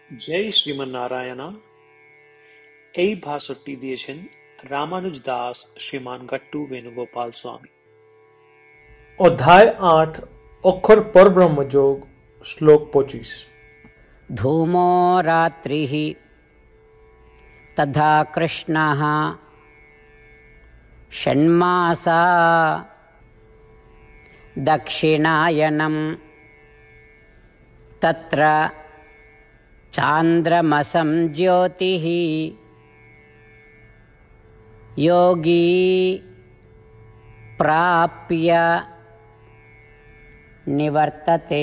জয় শ্রীমন্নারায়ণা। এই ভাষণটি দিয়েছেন রামানুজ দাস শ্রীমান গট্টু বেণুগোপাল স্বামী। अध्याय 8 अक्षर परब्रह्म योग श्लोक 25। धूमो रात्रिः तथा कृष्णः षण्मासा दक्षिणायनं तत्र चान्द्रमसं ज्योतिः योगी प्राप्य निवर्तते।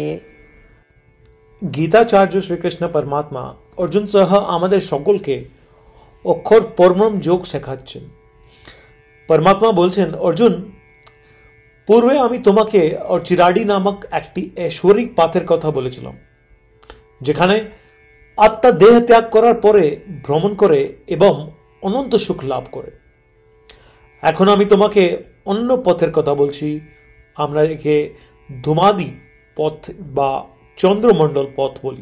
গীতাচার্য শ্রীকৃষ্ণ পরমাত্মা অর্জুন সহ আমাদের সকলকে অক্ষর পরব্রহ্ম যোগ শেখাচ্ছেন। পরমাত্মা বলছেন, অর্জুন, পূর্বে আমি তোমাকে চিরাডি নামক একটি ঐশ্বরিক পাথের কথা বলেছিলাম, যেখানে আত্মা দেহ ত্যাগ করার পরে ভ্রমণ করে এবং অনন্ত সুখ লাভ করে। এখন আমি তোমাকে অন্য পথের কথা বলছি। আমরা একে ধূমাদি পথ বা চন্দ্রমণ্ডল পথ বলি।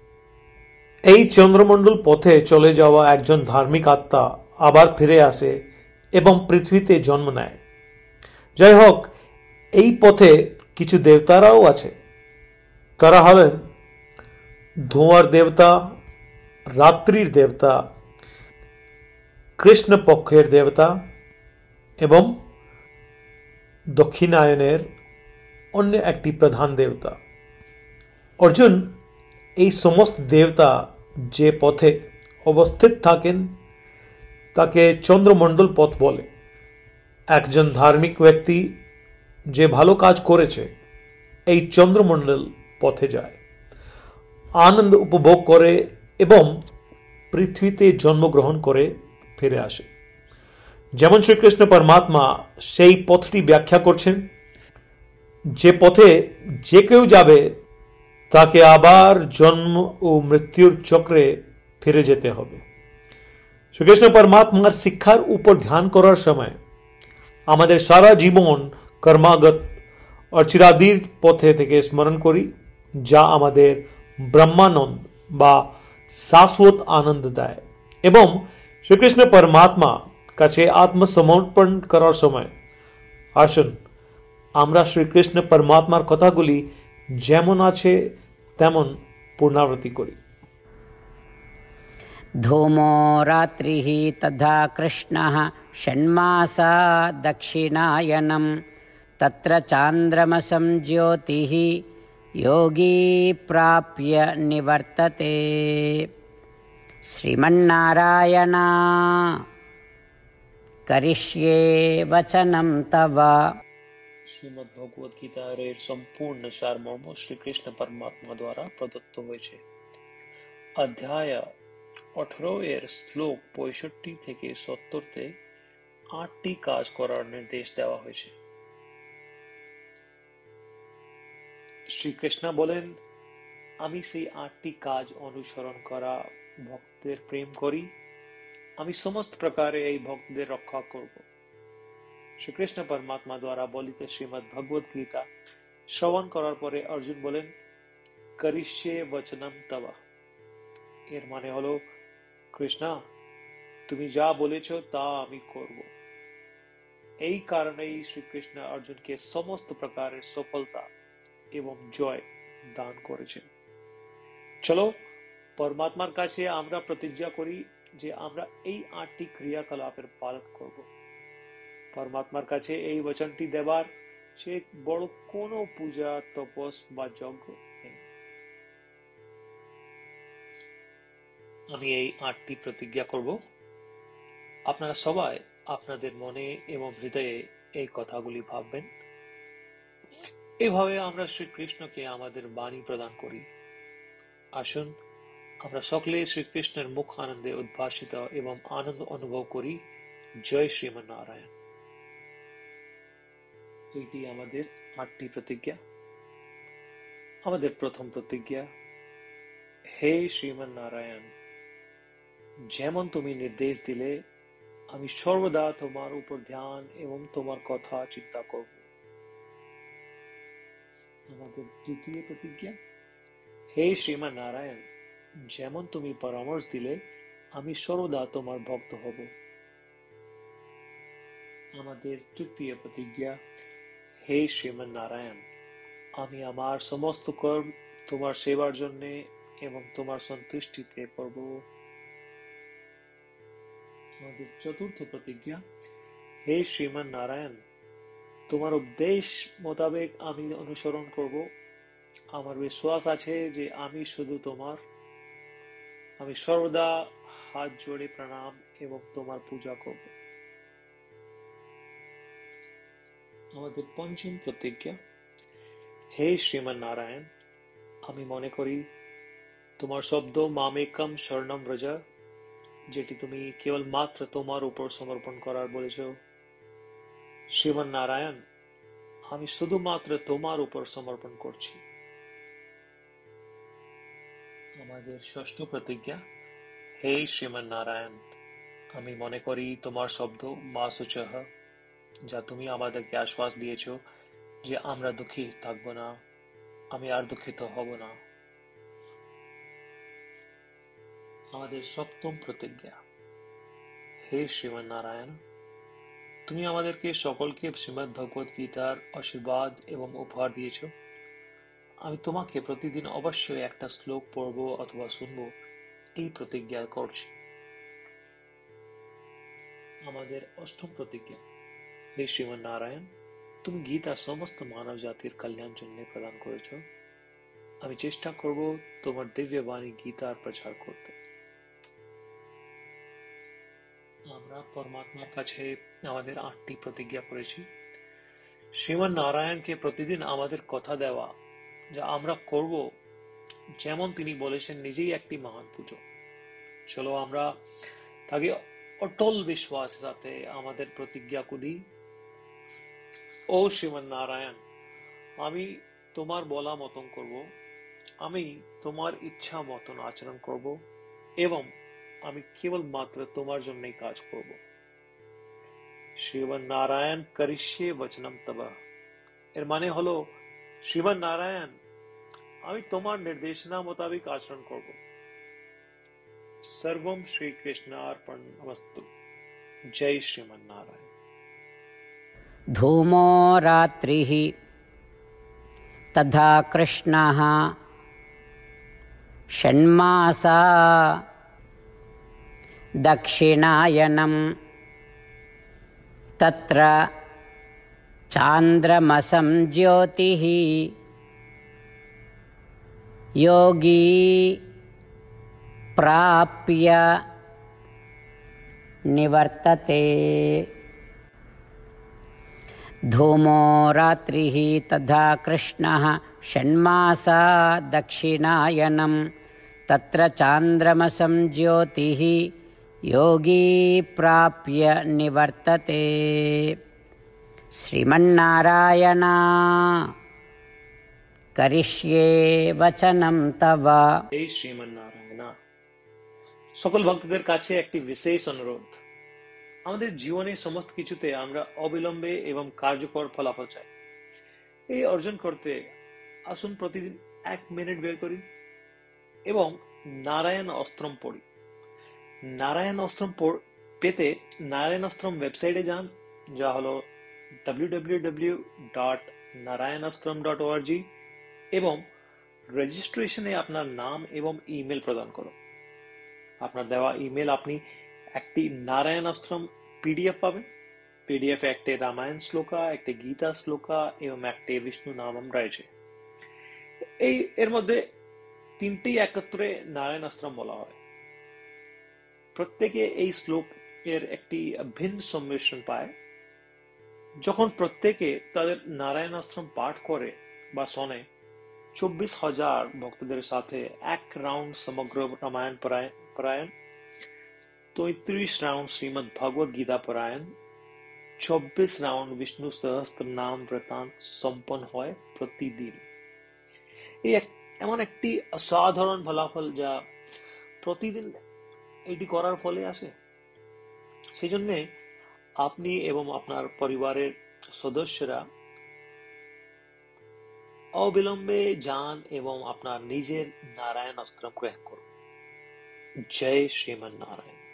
এই চন্দ্রমণ্ডল পথে চলে যাওয়া একজন ধার্মিক আত্মা আবার ফিরে আসে এবং পৃথিবীতে জন্ম নেয়। যাই হোক, এই পথে কিছু দেবতারাও আছে। তারা হলেন ধোঁয়ার দেবতা, রাত্রির দেবতা, কৃষ্ণ পক্ষের দেবতা এবং দক্ষিণায়নের অন্য একটি প্রধান দেবতা। অর্জুন, এই সমস্ত দেবতা যে পথে অবস্থিত থাকেন তাকে চন্দ্রমণ্ডল পথ বলে। একজন ধার্মিক ব্যক্তি যে ভালো কাজ করেছে এই চন্দ্রমণ্ডল পথে যায়, আনন্দ উপভোগ করে এবং পৃথিবীতে জন্মগ্রহণ করে ফিরে আসে। যেমন শ্রীকৃষ্ণ পরমাত্মা সেই পথটি ব্যাখ্যা করছেন, যে পথে যে কেউ যাবে তাকে আবার জন্ম ও মৃত্যুর চক্রে ফিরে যেতে হবে। শ্রীকৃষ্ণ পরমাত্মার শিক্ষার উপর ধ্যান করার সময় আমাদের সারা জীবন কর্মাগত और চিরাদির পথে থেকে স্মরণ করি, যা আমাদের ব্রহ্মানন্দ বা শাশ্বত আনন্দ দেয়। এবং শ্রীকৃষ্ণ পরমাত্মা কাছে আত্মসমর্পণ করার সময় আসুন আমরা শ্রীকৃষ্ণ পরমাত্মার কথাগুলি যেমন আছে তেমন পুনরাবৃত্তি করি। धूमो रात्रिः तथा कृष्णः षण्मासा दक्षिणायनं तत्र चान्द्रमसं ज्योतिः योगी प्राप्य निवर्तते। श्रीमन्नारायण करिष्ये वचनं तव। শ্রীমদ্ ভগবদ গীতার এর সম্পূর্ণ সারমর্ম শ্রীকৃষ্ণ পরমাত্মা দ্বারা প্রদত্ত হয়েছে। অধ্যায় 18 এর শ্লোক 65 থেকে 70-তে 8টি কাজ করার নির্দেশ দেওয়া হয়েছে। শ্রীকৃষ্ণ বলেন, আমি সেই 8টি কাজ অনুসরণ করা ভক্তদের প্রেম করি। আমি সমস্ত প্রকারে এই ভক্তদের রক্ষা করব। শ্রীকৃষ্ণ পরমাত্মা দ্বারা বলিত শ্রীমদ্ ভগবদ গীতা শ্রবণ করার পরে অর্জুন বলেন, করিষ্যে বচনম তব। এর মানে হলো, কৃষ্ণ, তুমি যা বলেছ তা আমি করব। এই কারণেই শ্রীকৃষ্ণ অর্জুনকে সমস্ত প্রকারের সফলতা এবং জয় দান করেছেন। চলো পরমাত্মার কাছে আমরা প্রতিজ্ঞা করি যে আমরা এই 8টি ক্রিয়াকলাপের পালন করব। পরমাত্মার কাছে এই বচনটি দেবার সে বড় কোনো পূজা, তপস বা যজ্ঞ নেই। আমি এই 8টি প্রতিজ্ঞা করব। আপনারা সবাই আপনাদের মনে এবং হৃদয়ে এই কথাগুলি ভাববেন। এভাবে আমরা শ্রীকৃষ্ণকে আমাদের বাণী প্রদান করি। আসুন আমরা সকলে শ্রীকৃষ্ণের মুখ আনন্দে উদ্ভাসিত এবং আনন্দ অনুভব করি। জয় শ্রীমন্নারায়ণ। এটি আমাদের 8টি প্রতিজ্ঞা। আমাদের প্রথম প্রতিজ্ঞা, হে শ্রীমন্নারায়ণ, যেমন তুমি নির্দেশ দিলে আমি সর্বদা তোমার উপর ধ্যান এবং তোমার কথা চিন্তা করব। আমাদের দ্বিতীয় প্রতিজ্ঞা, হে শ্রীমন্নারায়ণ, যেমন তুমি পরামর্শ দিলে আমি সর্বদা তোমার ভক্ত হব। আমাদের তৃতীয় প্রতিজ্ঞা, হে শ্রীমান নারায়ণ, আমি আমার সমস্ত কর্ম তোমার সেবার জন্য এবং তোমার সন্তুষ্টিতে করব। আমাদের চতুর্থ প্রতিজ্ঞা, হে শ্রীমান নারায়ণ, তোমার উপদেশ মোতাবেক আমি অনুসরণ করব। আমার বিশ্বাস আছে যে আমি শুধু তোমার। আমি সর্বদা হাত জোড়ে প্রণাম এবং তোমার পূজা করব। আমাদের পঞ্চম প্রতিজ্ঞা, হে শ্রীমান নারায়ণ, আমি মনে করি তোমার শব্দ মামেকম শরণম ব্রজ, যেটি তুমি কেবল মাত্র তোমার উপর সমর্পণ করার বলেছ। শ্রীমান নারায়ণ, আমি শুধুমাত্র তোমার উপর সমর্পণ করছি। আমাদের ষষ্ঠ প্রতিজ্ঞা, হে শ্রীমান নারায়ণ, আমি মনে করি তোমার শব্দ মা সুচহ, যা তুমি আমাদেরকে আশ্বাস দিয়েছ যে আমরা দুঃখী থাকবো না, আমি আর দুঃখিত হব না। আমাদের সপ্তম প্রতিজ্ঞা, হে শ্রীমান নারায়ণ, তুমি আমাদেরকে সকলকে শ্রীমদ্ ভগবত গীতার আশীর্বাদ এবং উপহার দিয়েছ। আমি তোমাকে প্রতিদিন অবশ্যই একটা শ্লোক পড়ব অথবা শুনব, এই প্রতিজ্ঞা করছি। আমাদের অষ্টম প্রতিজ্ঞা, হে শ্রীমান নারায়ণ, তুমি গীতা সমস্ত মানব জাতির কল্যাণ জন্য প্রদান করেছ। আমি চেষ্টা করব তোমার দিব্য বাণী গীতার প্রচার করতে। আমরা পরমাত্মার কাছে আমাদের 8টি প্রতিজ্ঞা করেছি। শ্রীমান নারায়ণকে প্রতিদিন আমাদের কথা দেওয়া যা আমরা করব, যেমন তিনি বলেছেন নিজেই একটি মহান পুজো। চলো আমরা তাকে অটল বিশ্বাসের সাথে আমাদের প্রতিজ্ঞা দিই। ও শ্রীমান নারায়ণ, আমি তোমার বলা মতন করব, আমি তোমার ইচ্ছা মতন আচরণ করব এবং আমি কেবল মাত্র তোমার জন্যই কাজ করব। শ্রীমান নারায়ণ করিষ্যে বচনম তব, এর মানে হলো, শ্রীমান নারায়ণ, আমি তোমার নির্দেশনা মোতাবেক আচরণ করব। सर्वम श्री कृष्णार्पणमस्तु। जय श्रीमन नारायण। धूमो रात्रिः तथा कृष्णः षण्मासा दक्षिणायनं तत्र चान्द्रमसं ज्योतिः योगी प्राप्य निवर्तते। धूमो रात्रिः तथा कृष्णः षण्मासा दक्षिणायनं तत्र चान्द्रमसं ज्योतिः योगी प्राप्य निवर्तते। श्रीमन्नारायण करिष्ये वचनं तव। हे श्रीमन नारायण, সকল ভক্তদের কাছে একটি বিশেষ অনুরোধ। আমাদের জীবনে সমস্ত কিছুতে আমরা অবিলম্বে এবং কার্যকর ফলাফল চাই। এই অর্জন করতে আসুন প্রতিদিন 1 মিনিট বের করি এবং নারায়ণ অস্ত্রম পড়ি। নারায়ণ অস্ত্রম পেতে নারায়ণ অস্ত্রম ওয়েবসাইটে যান, যা হলো www.narayanastram.org, এবং রেজিস্ট্রেশনে আপনার নাম এবং ইমেল প্রদান করুন। আপনার দেওয়া ইমেল আপনি একটি নারায়ণ অস্ত্রম পিডিএফ পাবেন। পিডিএফ একটি রামায়ণ শ্লোকা, একটি গীতা শ্লোকা এবং একটি বিষ্ণু নামম রয়েছে। এর মধ্যে 3টি একত্রে নারায়ণ অস্ত্রম বলা হয়। প্রত্যেকে এই শ্লোক এর একটি ভিন্ন সম্মিশ্রণ পায়। যখন প্রত্যেকে তাদের নারায়ণ অস্ত্রম পাঠ করে বা শোনে, 24,000 ভক্তদের সাথে 1 রাউন্ড সমগ্র রামায়ণ পারায়ণ, 33 রাউন্ড শ্রীমদ্ ভগবত গীতা পারায়ণ, 24 রাউন্ড বিষ্ণু সহস্র নাম বৃত্তান্ত সম্পন্ন হয় প্রতিদিন। এই এমন একটি অসাধারণ ফলাফল যা প্রতিদিন এটি করার ফলে আসে। সেই জন্য আপনি এবং আপনার পরিবারের সদস্যরা অবিলম্বে যান এবং আপনার নিজের নারায়ণ অস্ত্রম গ্রহণ করুন। जय श्रीमन नारायण।